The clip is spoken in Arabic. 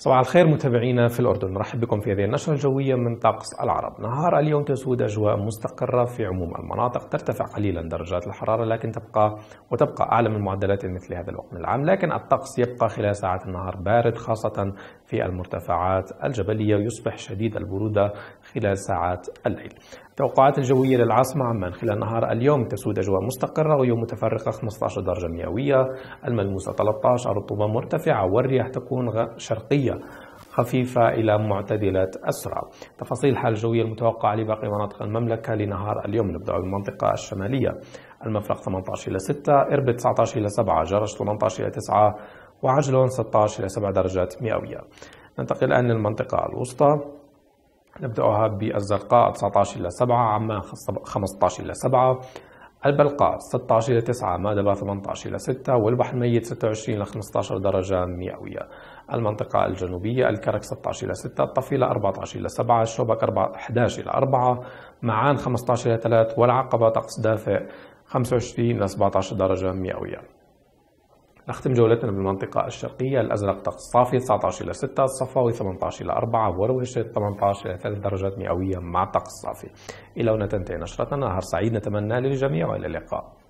صباح الخير متابعينا في الأردن، نرحب بكم في هذه النشرة الجوية من طقس العرب. نهار اليوم تسود أجواء مستقرة في عموم المناطق، ترتفع قليلا درجات الحرارة لكن تبقى أعلى من معدلات مثل هذا الوقت من العام، لكن الطقس يبقى خلال ساعات النهار بارد خاصة في المرتفعات الجبلية، ويصبح شديد البرودة خلال ساعات الليل. التوقعات الجوية للعاصمة عمان خلال نهار اليوم تسود أجواء مستقرة ويوم متفرقة 15 درجة مئوية، الملموسة 13، الرطوبة مرتفعة والرياح تكون شرقية خفيفة إلى معتدلة السرعة. تفاصيل الحالة الجوية المتوقعة لباقي مناطق المملكة لنهار اليوم: نبدأ بالمنطقة الشمالية، المفرق 18 إلى 6، إربد 19 إلى 7، جرش 18 إلى 9، وعجلون 16 إلى 7 درجات مئوية. ننتقل الآن للمنطقة الوسطى، نبدأها بالزرقاء 19 إلى 7، عمان 15 إلى 7، البلقاء 16 إلى 9، مادبا 18 إلى 6، والبحر الميت 26 إلى 15 درجة مئوية. المنطقة الجنوبية، الكرك 16 إلى 6، الطفيلة 14 إلى 7، الشوبك 11 إلى 4، معان 15 إلى 3، والعقبة طقس دافئ 25 إلى 17 درجة مئوية. نختم جولتنا بالمنطقة الشرقية، الأزرق طقس صافي 19 إلى 6، الصفاوي 18 إلى 4، ورويشة 18 إلى 3 درجات مئوية مع طقس صافي. إلى هنا تنتهي نشرتنا، نهار سعيد نتمنى للجميع وإلى اللقاء.